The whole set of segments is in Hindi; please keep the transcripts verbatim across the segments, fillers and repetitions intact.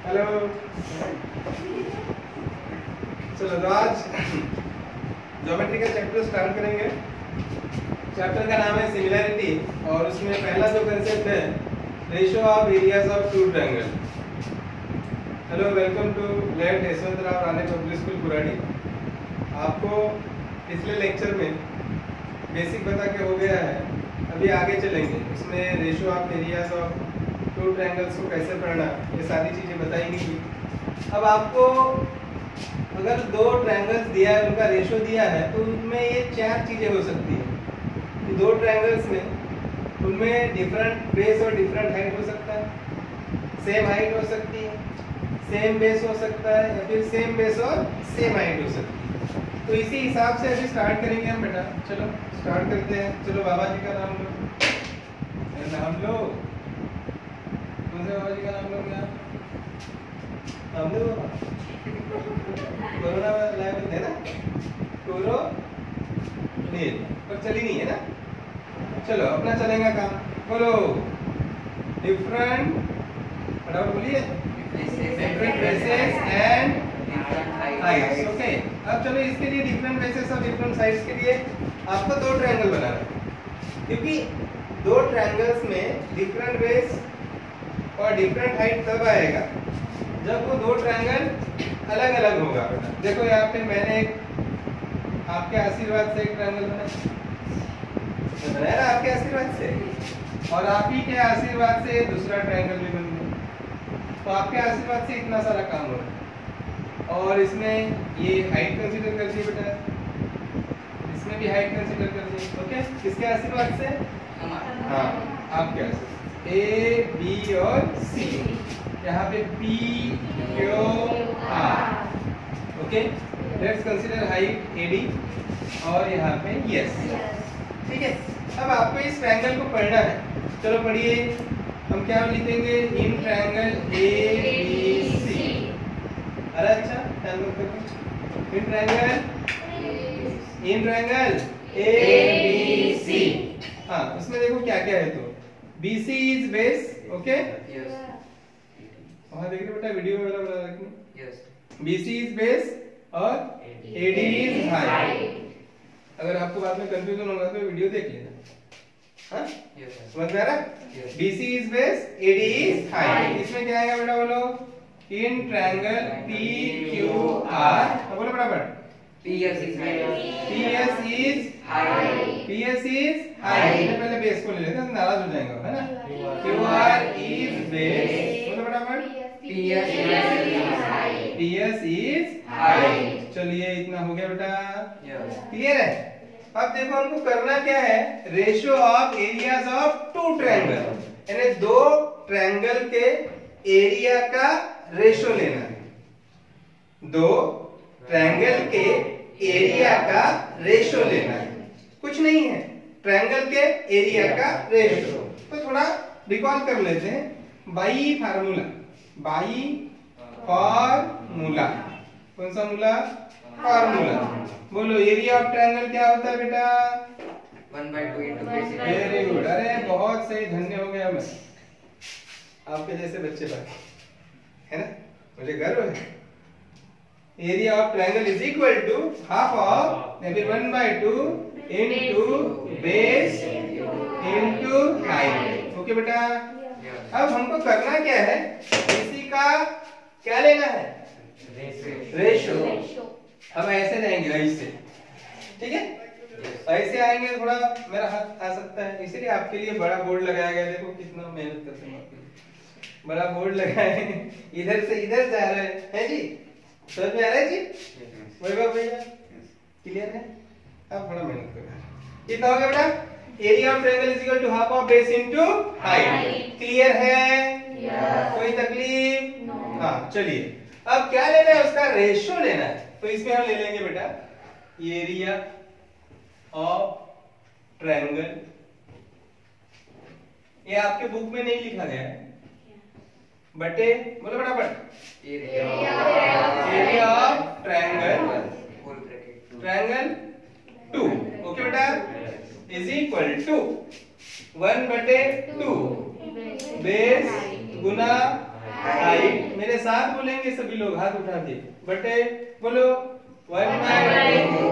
हेलो। चलो तो आज ज्योमेट्री का चैप्टर स्टार्ट करेंगे। चैप्टर का नाम है सिमिलैरिटी और उसमें पहला जो कंसेप्ट है ratio of areas of two triangle. Hello, welcome to late Yashwantrao Rane public school Kuradi. आपको पिछले लेक्चर में बेसिक बता के हो गया है, अभी आगे चलेंगे। इसमें ratio of areas of two triangles को कैसे पढ़ना, ये सारी चीज़ें बताई गई थी। अब आपको अगर दो ट्रायंगल्स दिया है, उनका रेशियो दिया है, तो उनमें ये चार चीज़ें हो सकती हैं। दो ट्रायंगल्स में उनमें डिफरेंट बेस और डिफरेंट हाइट हो सकता है, सेम हाइट हो सकती है, सेम बेस हो सकता है, या फिर सेम बेस और सेम हाइट हो सकती है। तो इसी हिसाब से अभी स्टार्ट करेंगे हम बेटा। चलो स्टार्ट करते हैं। चलो बाबा जी का नाम लो, नाम लो। कौन से बाबा जी का नाम लो? क्या नाम दो बाबा? कोरोना लाइव है ना, कोरो नील, पर चली नहीं है ना। चलो अपना चलेगा काम। बोलो डिफरेंट, फटाफट बोलिए। Different bases and heights. Okay, अब चलो इसके लिए डिफरेंट बेसेस और डिफरेंट साइड्स के लिए आपको दो ट्रायंगल बनाना है, क्योंकि दो ट्रायंगल्स में डिफरेंट बेस और डिफरेंट हाइट तब आएगा जब वो दो ट्रायंगल अलग अलग होगा। देखो यहाँ पे मैंने एक आपके आशीर्वाद से एक ट्रायंगल बनाया बनाया ना, आपके आशीर्वाद से, और आप ही के आशीर्वाद से दूसरा ट्रायंगल भी बन गया। तो आपके आशीर्वाद से इतना सारा काम हो रहा है। और इसमें ये हाइट कंसीडर कर दी बेटा, इसमें भी हाइट कंसीडर कर दी। ओके, किसके आशीर्वाद से? हाँ, आपके आशीर्वाद। ए बी और सी, यहाँ पे P Q R. Okay, let's consider height A D और यहाँ पे यस। ठीक है, अब आपको इस ट्रायंगल को पढ़ना है। चलो पढ़िए। हम क्या लिखेंगे? In triangle A B C. अरे अच्छा, in triangle in triangle A B C. हाँ, उसमें देखो क्या क्या है। तो B C is base, okay? Yes. वहाँ देख रहे बेटा, वीडियो में बता रखनी। Yes. B C is base और A D is height। अगर आपको बाद में कंफ्यूजन होगा तो वीडियो देख लेना। हाँ? Yes. समझ में आ रहा? Yes. B C is base, A D is height। इसमें क्या आएगा बेटा? बोलो in triangle P Q R। बोलो बराबर। P S is height. P S is height. P S is height। पहले बेस को ले लेते हैं, नाराज हो जाएंगे, है ना? Q R is base। बोलो बराबर। P S is height. P S is height। चलिए इतना हो गया बेटा। Yes. क्लियर है? अब देखो हमको करना क्या है? Ratio of areas of two triangle, यानी दो ट्रायंगल के एरिया का रेशियो लेना है। दो ट्रायंगल के एरिया का रेशियो लेना है। कुछ नहीं है, ट्रायंगल के एरिया का रेशियो। तो थोड़ा रिकॉल कर लेते हैं। By formula, by formula. कौन सा मूला? फार्मूला। बोलो एरिया ऑफ ट्रायंगल क्या होता है बेटा? One by two into basic. Very good. अरे बहुत सही, धन्य हो गया मैं, आपके जैसे बच्चे बाकी, है ना? मुझे गर्व है। Area of triangle is equal to half of या फिर one by two into base into height. Okay बेटा, Yes. अब हमको करना क्या है? इसी का क्या लेना है? रेशियो। अब ऐसे जाएंगे, ऐसे। ठीक है, ऐसे आएंगे तो थोड़ा मेरा हाथ आ सकता है, इसलिए आपके लिए बड़ा बोर्ड लगाया गया। देखो कितना मेहनत करते हैं आपके लिए। बड़ा बोर्ड लगाया है, इधर से इधर जा रहे हैं, है जी? समझ में आ रहा है जी? वैभव भैया क्लियर है? अब बड़ा मेहनत कर रहे हैं। कितना हो गया बेटा? Area of triangle is equal to half of base into height. Clear है? Yes. कोई तकलीफ? No. हाँ, चलिए अब क्या लेना है? उसका रेशियो लेना है। तो इसमें हम ले लेंगे बेटा एरिया ऑफ ट्रायंगल। ये आपके बुक में नहीं लिखा गया है, बटे बोलो बराबर area of triangle Full bracket. Triangle two. Okay बेटा, इज इक्वल टू वन बटे टू बेस गुना हाइट। मेरे साथ बोलेंगे सभी लोग हाथ उठा के, बटे बोलो वन बाई टू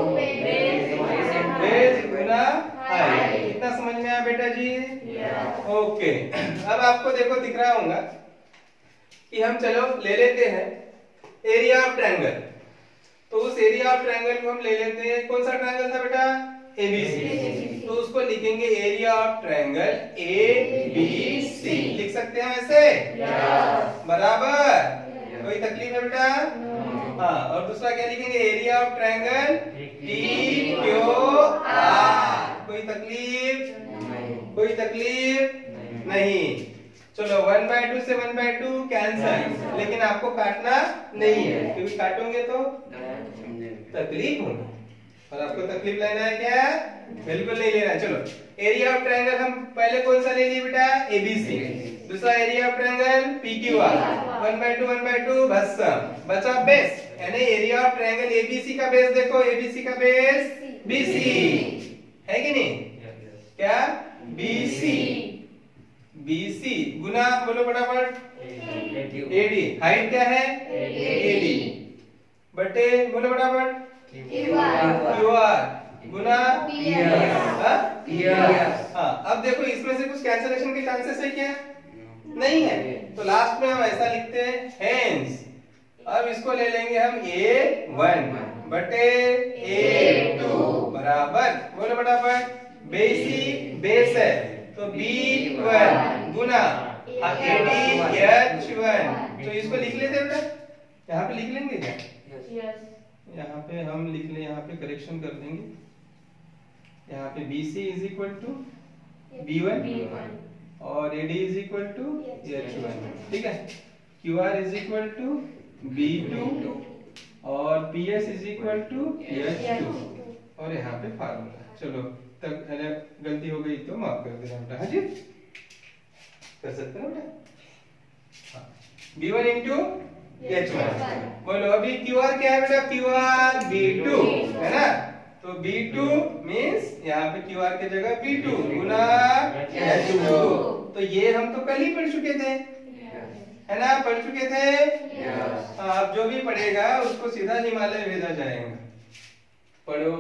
बेस गुना हाइट। कितना समझ में आया बेटा जी? ओके, अब आपको देखो दिख रहा होगा कि हम चलो ले लेते हैं एरिया ऑफ ट्रायंगल। तो उस एरिया ऑफ ट्रायंगल को हम ले लेते हैं, कौन सा ट्रायंगल था बेटा? एबीसी। तो उसको लिखेंगे एरिया ऑफ ट्रायंगल एबीसी, लिख सकते हैं वैसे? बराबर, कोई तकलीफ है बेटा? हाँ, और दूसरा क्या लिखेंगे? Area of triangle P Q R. कोई तकलीफ? कोई तकलीफ नहीं। चलो वन बाय टू से वन बाय टू कैंसल, लेकिन आपको काटना नहीं है, क्योंकि काटोगे तो तकलीफ होगी, और आपको तकलीफ लेना है क्या? बिल्कुल नहीं लेना। चलो एरिया ऑफ ट्रायंगल हम पहले कौन सा ले लिए बेटा? एबीसी। दूसरा area of triangle PQR. One by two one by two भस्म, बचा बेस, यानी एरिया ऑफ ट्रायंगल एबीसी का बेस देखो, एबीसी का बेस बीसी है कि नहीं? क्या? बीसी। बीसी गुना बोलो फटाफट एडी। हाइट क्या है? एडी बटे बोलो फटाफट क्यूआर गुना हाँ। अब देखो इसमें से कुछ कैंसलेशन के चांसेस है क्या? नहीं है, तो लास्ट में हम ऐसा लिखते हैं हेंस। अब इसको ले लेंगे हम ए वन बटे ए टू बराबर बोलो फटाफट बेसी बेस है तो बी वन गुना एडी एच वन। तो इसको लिख लेते हैं बेटा, यहाँ पे लिख लेंगे क्या? यहाँ पे हम लिख ले, यहाँ पे करेक्शन कर देंगे। यहाँ पे B C is equal to B one और AD is equal to H one, ठीक है। Q R is equal to B two और P S is equal to H two और यहाँ पे फार्मूला। चलो तक गलती हो गई तो माफ कर देना बेटा। हाँ जी कर सकते हैं बेटा। B one into H one बोलो। अभी क्यू आर क्या है बेटा? क्यू आर बी टू है ना, तो बी टू मीन्स यहाँ पे क्यू आर की जगह बी टू गुना एच टू। तो ये हम तो कल ही पढ़ चुके थे है ना, पढ़ चुके थे। अब जो भी पढ़ेगा उसको सीधा हिमालय भेजा जाएगा। पढ़ो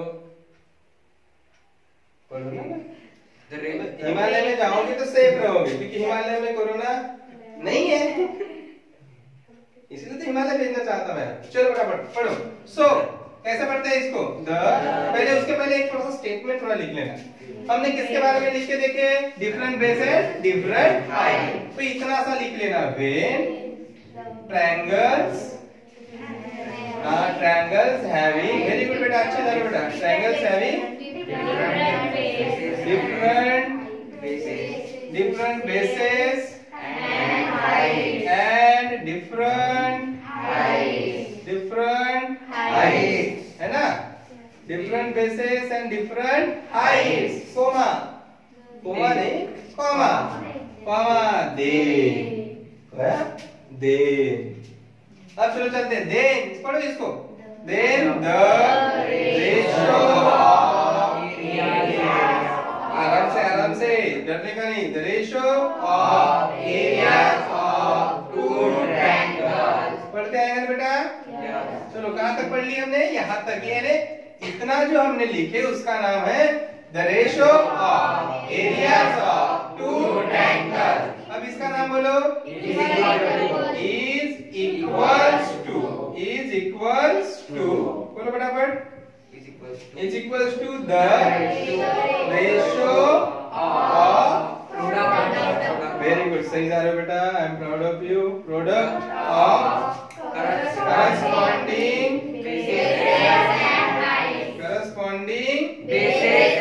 पढ़ो ना, हिमालय में जाओगे तो सेफ रहोगे, क्योंकि हिमालय में कोरोना नहीं है, इसलिए तो हिमालय भेजना चाहता मैं। चलो फटाफट पढ़ो। सो कैसे पढ़ते हैं इसको? द पहले उसके पहले एक थोड़ा सा स्टेटमेंट थोड़ा लिख लेना। हमने किसके बारे में लिख के देखे? Different bases different height. तो इतना सा लिख लेना, when triangles triangles having, very good बेटा, अच्छे जा रहे बेटा। Triangles having different different bases and heights and different heights different heights है ना, different bases and different heights, comma comma नहीं comma comma दे दे। अब चलो चलते हैं, then पढ़ो इसको। then the ratio आराम से आराम से, डरने का नहीं। The ratio of areas of two triangles पढ़ते आएंगे बेटा? चलो कहाँ तक पढ़ ली हमने? यहाँ तक। ये इतना जो हमने लिखे उसका नाम है the ratio of areas of two triangles। अब इसका नाम बोलो। is equals to is equals to बोलो फटाफट। is equals to the ratio of very good, सही जा रहे हो बेटा, I am proud of you। product of corresponding corresponding bases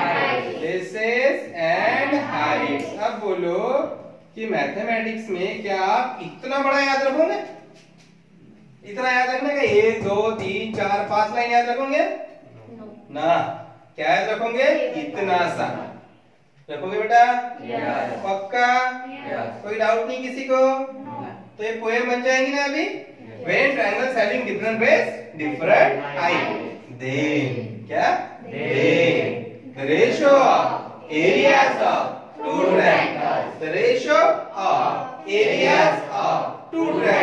and heights। अब बोलो कि मैथमेटिक्स में क्या आप इतना बड़ा याद रखोगे? इतना याद रखने का एक दो तीन चार पांच लाइन याद रखोगे ना? क्या याद रखोगे? इतना सा रखोगे बेटा? पक्का? कोई डाउट नहीं किसी को? तो ये पोएम बन जाएंगी ना अभी। When triangles having different base, different height, then क्या? Then the ratio of areas of two triangles, the ratio of areas of two triangles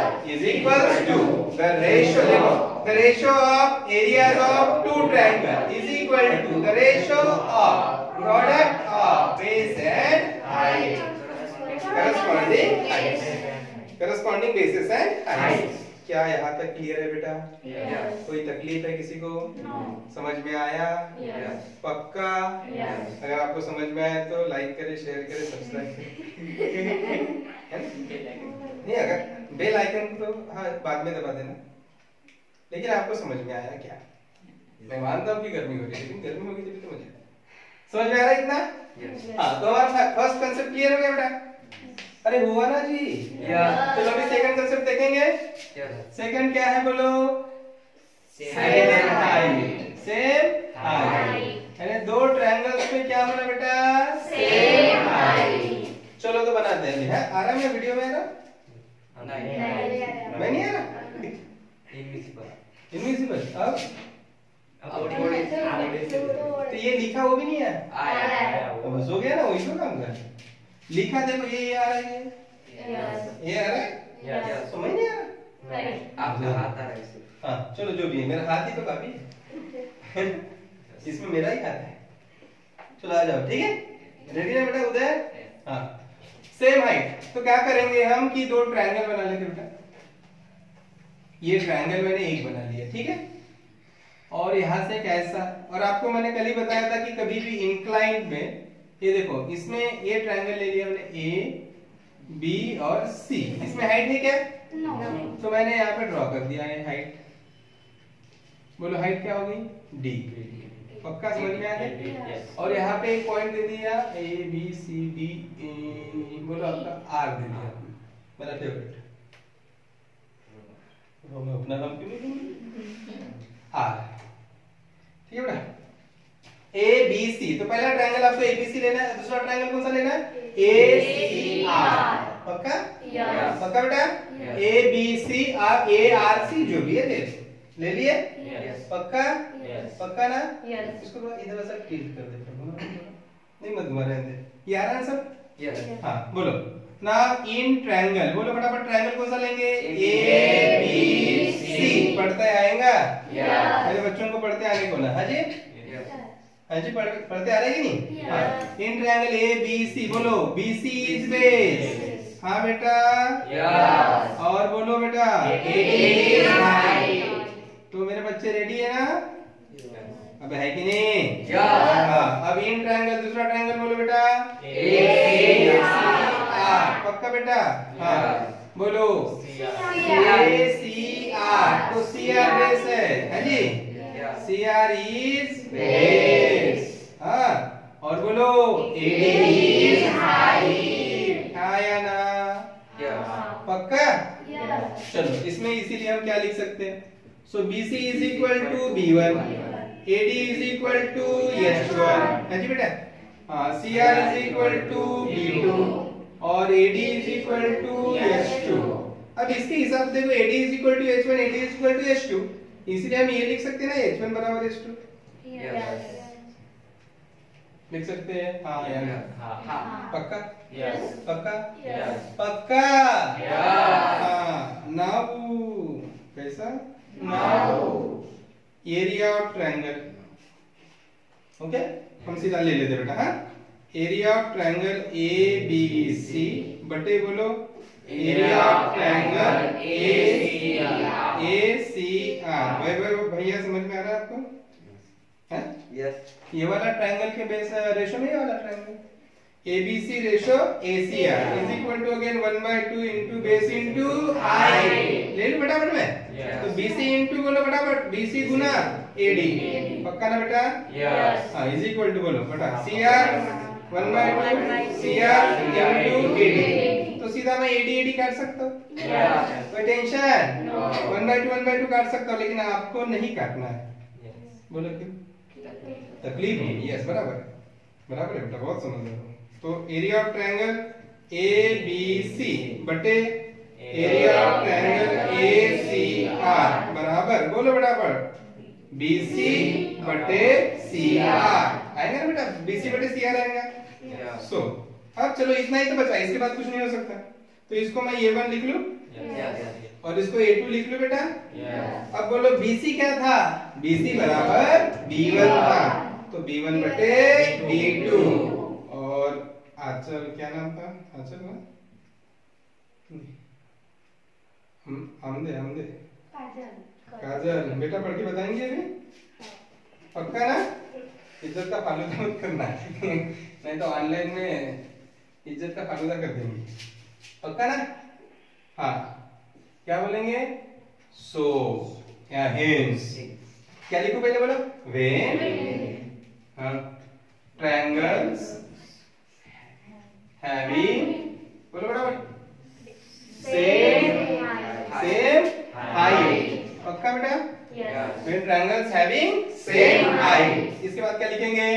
is equals to the ratio, देखो the ratio of areas of two triangle is equal to the ratio of product of base and height corresponding heights corresponding bases and heights। क्या यहाँ तक क्लियर है बेटा? Yes. कोई तकलीफ है किसी को? समझ में आया? Yes. पक्का? Yes. अगर आपको समझ में आया तो लाइक करें, शेयर करें, सब्सक्राइब करें। है ना? नहीं, अगर बेल आइकन तो हाँ बाद में दबा देना। लेकिन आपको समझ में आया क्या? मैं मानता हूँ कि गर्मी हो रही है, लेकिन गर्मी होगी तभी तो मजा आएगा। समझ में आ रहा है इतना? Yes. हाँ, तो हमारा फर्स्ट कांसेप्ट क्लियर हो गया बेटा? अरे हुआ ना जी? Yeah. चलो अभी सेकंड कांसेप्ट देखेंगे। Yes. सेकंड क्या है बोलो? Same height. Same height. यानी दो ट्रायंगल्स में क्या होना बेटा? Same height। चलो तो बना देंगे। है आ रहा है वीडियो में आ रहा? नहीं। मैं नहीं आ रहा? Invisible. इनविजिबल। अब अब थोड़ी तो ये लिखा वो भी नहीं है। आया। तो बस हो गया ना, वही तो काम कर। लिखा देखो ये ये आ रहा है, Yes. ये आ रहा है, Yes. समझ नहीं आ रहा? Right। आपका हाथ आ रहा है इसे। हाँ चलो जो भी है, मेरा हाथ ही तो काफी है। इसमें मेरा ही हाथ है। चलो आ जाओ, ठीक है? रेडी ना बेटा उदय? हाँ सेम हाइट। तो क्या करेंगे हम कि दो ट्रायंगल बना लेते बेटा। ये ट्रायंगल मैंने एक बना लिया, ठीक है? और यहाँ से कैसा, और आपको मैंने कल ही बताया था कि कभी भी इंक्लाइंड में ये देखो, इसमें ये ट्रायंगल ले लिया हमने ए बी और सी। इसमें हाइट है क्या? No। तो मैंने यहाँ पे ड्रॉ कर दिया है हाइट। बोलो हाइट क्या होगी? डी। पक्का समझ में आ गया? Yes। और यहाँ पे एक पॉइंट दे दिया ए बी सी डी, बोलो आपका आर दे दिया, मेरा फेवरेट। मैं अपना नाम क्यों नहीं दूंगा? आर। ठीक है बेटा? ए बी सी, तो पहला ट्रायंगल आपको ए बी सी लेना है, दूसरा ट्रायंगल कौन सा लेना है? A C R. पक्का? Yes। पक्का बेटा? Yes। A B C R, A R C जो भी है ले ले लिए? Yes। पक्का? Yes। पक्का ना? Yes। इसको थोड़ा इधर वैसा टिल्ट कर दे, नहीं मत घुमा रहने दे। ये आ रहा है सब? Yes. हाँ बोलो ना। इन ट्रायंगल बोलो फटाफट, ट्रायंगल कौन सा लेंगे? A, B C. पढ़ते आएगा? Yes। मेरे बच्चों को पढ़ते आने को ना। हाँ जी? Yes. हाँ जी, पढ़ पढ़ते आ रहे कि नहीं? Yes। हाँ। इन ट्रायंगल ए बी सी, बोलो बी सी इज बेस। हाँ बेटा? Yes. और बोलो बेटा? It is height। तो मेरे बच्चे रेडी है ना? अब है कि नहीं? Yes। हाँ, अब इन ट्रायंगल, दूसरा ट्रायंगल बोलो बेटा? A, R. पक्का बेटा? हाँ Yes। बोलो C ए सी आर। तो सी आर बेस है, है जी? Yes. C R is base. हाँ और बोलो ए is इज height। आया ना? Yes. पक्का? Yes। चलो इसमें इसीलिए हम क्या लिख सकते हैं? So B C is equal to B one, A D is equal to H one, है जी बेटा? हाँ C R is equal to B two और A D is equal to H two. अब इसके हिसाब से देखो, A D is equal to H one, A D is equal to H two, इसलिए हम ये लिख सकते हैं ना एच वन बराबर एच टू। Yes। लिख सकते हैं? हाँ यार हाँ. पक्का? Yes। पक्का? Yes। पक्का? Yes। हाँ नाउ कैसा? Now area of triangle. Okay हम सीधा ले लेते बेटा। हाँ area of triangle A B C बटे बोलो area of triangle A C R. A C R. भाई भाई भैया समझ में आ रहा है आपको? है? Yes. ये वाला ट्रायंगल के बेस रेशो में, ये वाला triangle A B C ratio A C R is equal to again one by two into base into height. ले लो फटाफट में। Yes। तो बी सी इनटू बोलो फटाफट, B C Guna A D. पक्का ना बेटा? Yes। हाँ इज इक्वल टू बोलो फटा C R one by two C R into A D. तो सीधा मैं ए डी ए डी काट सकता हूँ, Yes. कोई tension? No। One by two one by two काट सकता हूँ, लेकिन आपको नहीं काटना है। बोलो क्यों? तकलीफ होगी। यस बराबर है, बराबर है बेटा, बहुत समझ रहे हो। तो area of triangle A B C बटे area of triangle A C R बराबर बोलो बराबर बी सी बटे सी आर। आएगा ना बेटा? बी सी बटे सी आर आएगा। Yes. सो अब चलो इतना ही तो बचा, इसके बाद कुछ नहीं हो सकता। तो इसको मैं ए वन लिख लूं और इसको ए टू लिख लो बेटा। Yes. अब बोलो बी सी क्या था? बी सी बराबर बी वन था, तो बी वन बटे बी टू। और आंचल क्या नाम था? आंचल ना? हम हमदे हमदे काजल बेटा पढ़ के बताएंगे अभी? पक्का ना? इज्जत का फालूदा मत करना नहीं तो ऑनलाइन में इज्जत का फालूदा कर देंगे। पक्का ना? हाँ, क्या बोलेंगे? सो या हेंस। क्या लिखो पहले बोलो? व्हेन हाँ ट्रायंगल्स हैविंग बोलो बराबर सेम सेम हाइट। पक्का बेटा? When triangles having same height. इसके बाद क्या लिखेंगे?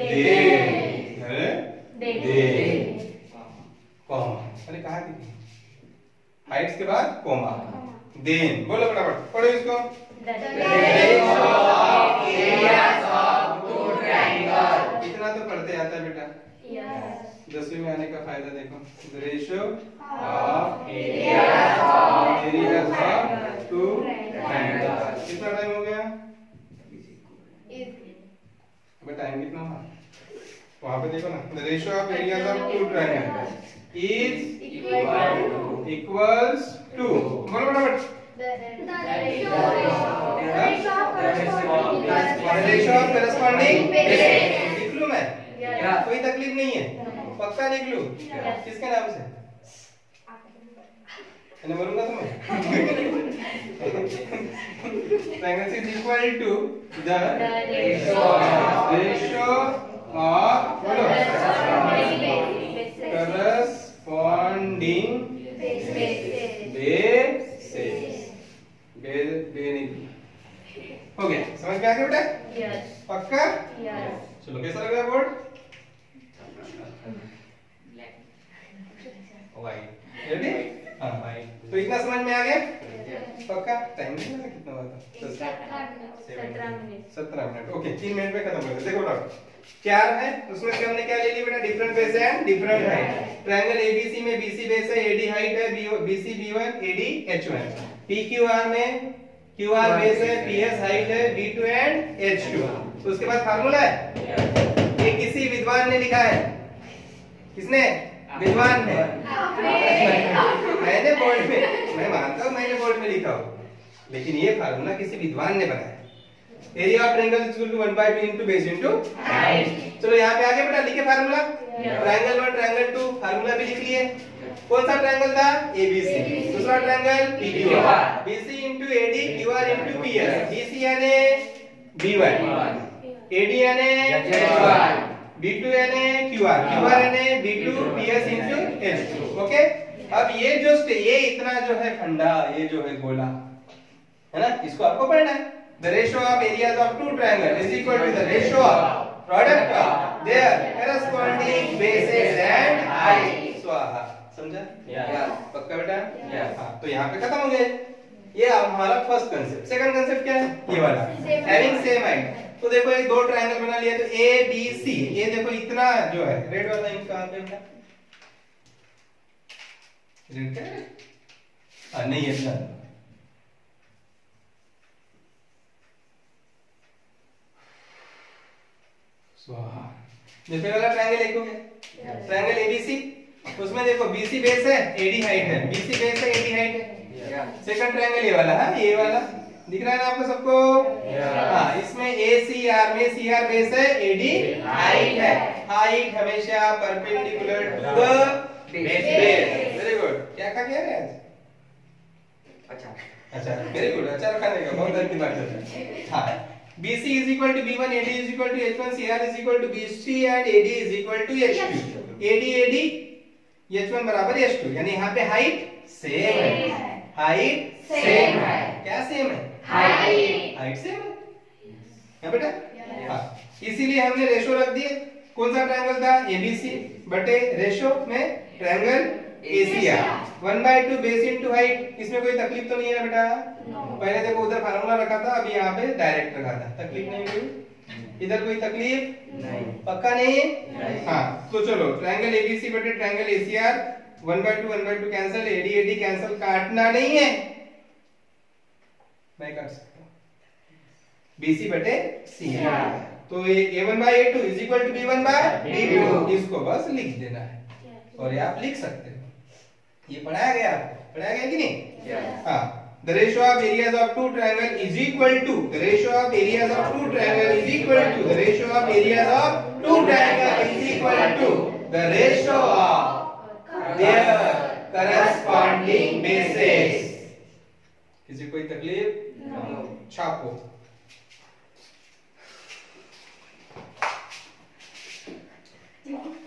दे दे कॉमा। अरे कहाँ लिखे? हाइट्स के बाद कॉमा। देन बोलो फटाफट पढ़ो इसको। इतना तो पढ़ते आता है बेटा। दसवीं में आने का फायदा देखो। The ratio of areas of two triangles. कितना टाइम हो गया? अबे टाइम कितना हुआ? वहां पे देखो ना। The ratio of areas of two triangles is equals to बोलो फटाफट। रेशियो ऑफ करस्पॉन्डिंग लिख लूं मैं? कोई तकलीफ नहीं है? पक्का लिख लूं? किसके नाम से? मैंने बोलूंगा तुम्हें triangle is equal to the ratio of बोलो करस्पॉन्डिंग बेसिस बे बे नहीं हो गया। समझ में आ गया बेटा? पक्का? चलो कैसा लग रहा है बोर्ड? रेडी? हाँ तो इतना समझ में आ गया? पक्का? टाइम कितना हुआ था? सत्रह मिनट। ओके, तीन मिनट में खत्म कर दे। देखो डॉक्टर चार है, उसमें से हमने क्या ले लिया बेटा? Different base and different height. Triangle ABC में बीसी बेस है, एडी हाइट है, BC B one, AD H one. PQR में क्यूआर बेस है, पीएस हाइट है, B two and H two. तो उसके बाद फार्मूला है, ये किसी विद्वान ने लिखा है। किसने? विद्वान ने। मैंने बोर्ड में, मैं मानता हूँ मैंने बोर्ड में लिखा हूँ, लेकिन ये फार्मूला किसी विद्वान ने बनाया। Area of triangle is equal to one by two into base into height. चलो यहाँ पे आगे बेटा लिखे formula. Triangle one triangle two formula भी लिख लिए। कौन सा ट्रायंगल था? एबीसी। दूसरा triangle PQR. BC into AD, QR into PS. BC यानी बी वन, एडी यानी एच वन, बी टू यानी क्यूआर, क्यूआर यानी B two, PS into H two. Okay, अब ये जो ये इतना जो है फंडा, ये जो है गोला है ना, इसको आपको पढ़ना है। The ratio of areas of two triangles is equal to the ratio of product of their corresponding bases and height. स्वाहा। समझा? Yes. पक्का बेटा? Yes. हाँ, तो यहाँ पे खत्म हो गए। ये हमारा फर्स्ट कंसेप्ट। सेकंड कंसेप्ट क्या है? ये वाला having same height। तो देखो एक दो ट्रायंगल बना लिया, तो ए बी सी। ये देखो इतना जो है रेड वाला इंक कहाँ पे बेटा? रेड क्या है? हाँ नहीं है इतना। स्वाहा। देखो ये वाला ट्रायंगल एक हो गया। ट्रायंगल एबीसी, उसमें देखो बीसी बेस है, एडी हाइट है, बीसी बेस है, एडी हाइट है। सेकंड ट्रायंगल ये वाला है, ये वाला दिख रहा है ना आपको सबको? हाँ, इसमें एसीआर में सीआर बेस है, एडी हाइट है। हाइट हमेशा perpendicular to the base. Very good. क्या खा गया आज? अच्छा अच्छा, वेरी गुड। अच्छा खाने का बहुत अच्छी बात है। हाँ, B C is equal to B one, A D is equal to H one, C R is equal to B C and A D is equal to H two. A D A D H one बराबर H two, यानी यहाँ पे हाइट सेम है। हाइट सेम है। क्या सेम है? हाइट। हाइट सेम है। है बेटा? हाँ, इसीलिए हमने रेशो रख दिए। कौन सा ट्रायंगल था? A B C बटे रेशो में triangle A C R। One by two base into height. इसमें कोई तकलीफ तो नहीं है ना बेटा? पहले देखो उधर फार्मूला रखा था, अभी यहाँ पे डायरेक्ट रखा था। तकलीफ नहीं हुई? इधर कोई तकलीफ नहीं? पक्का नहीं? नहीं। हाँ, तो चलो ट्रायंगल एबीसी बटे triangle ACR one by two one by two cancel, AD AD cancel, काटना नहीं है, मैं काट सकता हूँ, बीसी बटे सी है। तो ये A one by A two is equal to B one by B two, इसको बस लिख देना है और ये आप लिख सकते हो। ये पढ़ाया गया आपको, पढ़ाया गया कि नहीं? हाँ, the ratio of areas of two triangle is equal to the ratio of areas of two triangle is equal to the ratio of areas of two triangle is equal to the ratio of their corresponding bases। किसी कोई तकलीफ? छापो। No.